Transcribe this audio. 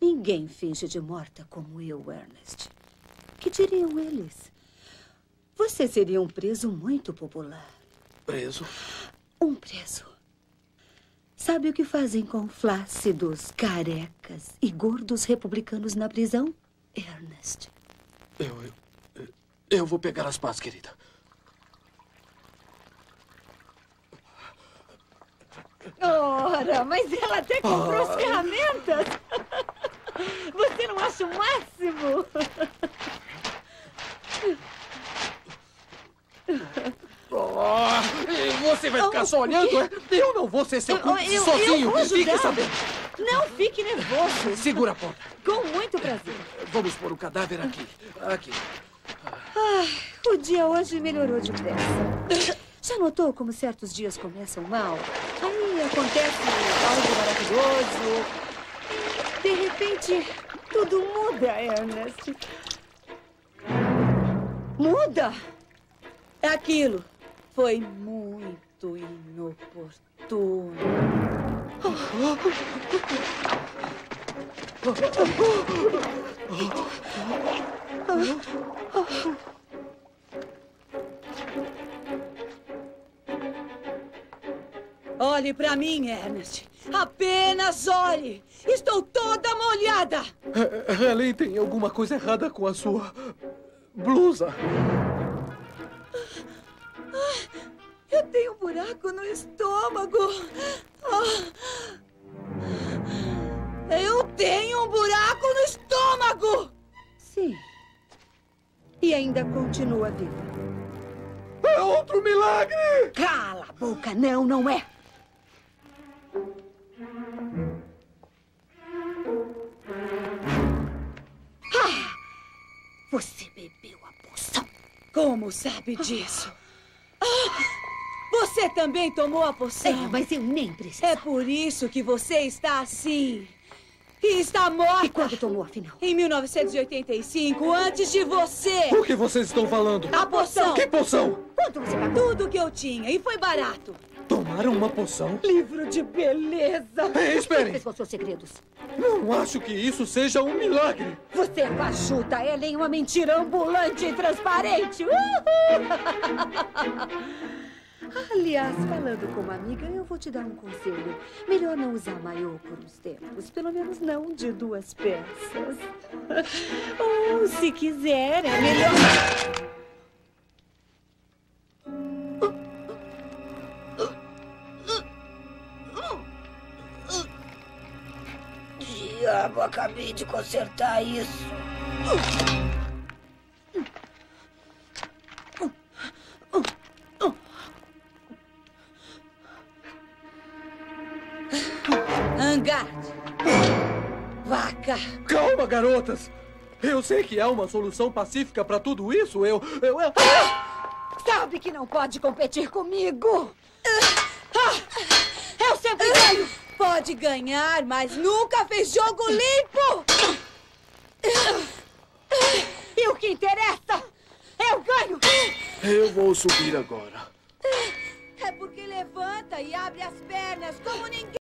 Ninguém finge de morta como eu, Ernest. Que diriam eles? Você seria um preso muito popular. Preso? Um preso. Sabe o que fazem com flácidos, carecas e gordos republicanos na prisão, Ernest? Eu vou pegar as pás, querida. Ora, mas ela até comprou as ferramentas. Você não acha o máximo? Você vai ficar só olhando? Eu não vou ser seu cúmplice sozinho. Eu vou ajudar. Fique sabendo. Não fique nervoso. Segura a porta. Com muito prazer. Vamos pôr o cadáver aqui. Aqui. O dia hoje melhorou depressa. Já notou como certos dias começam mal? Aí acontece algo maravilhoso. E, de repente, tudo muda, Ernest. Muda? É aquilo. Foi muito inoportuno. Olhe pra mim, Ernest. Apenas olhe. Estou toda molhada. Helen, tem alguma coisa errada com a sua blusa. Eu tenho um buraco no estômago. Eu tenho um buraco no estômago. Sim. E ainda continua viva. É outro milagre! Cala a boca. Não, não é. Você bebeu a poção. Como sabe disso? Você também tomou a poção? Mas eu nem preciso. É por isso que você está assim. E está morta. E quando tomou, afinal? Em 1985, antes de você. O que vocês estão falando? A poção. Que poção? Quanto você pagou? Tudo que eu tinha. E foi barato. Tomaram uma poção? Livro de beleza. Ei, esperem. Quem fez com seus segredos? Não acho que isso seja um milagre. Você é fajuta, Ellen, uma mentira ambulante e transparente. Aliás, falando como amiga, eu vou te dar um conselho. Melhor não usar maiô por uns tempos. Pelo menos não de 2 peças. Ou, se quiser, é melhor... Diabo, acabei de consertar isso. Angard. Vaca. Calma, garotas. Eu sei que há uma solução pacífica para tudo isso. Sabe que não pode competir comigo. Eu sempre ganho. Pode ganhar, mas nunca fez jogo limpo. E o que interessa? Eu ganho. Eu vou subir agora. É porque levanta e abre as pernas como ninguém.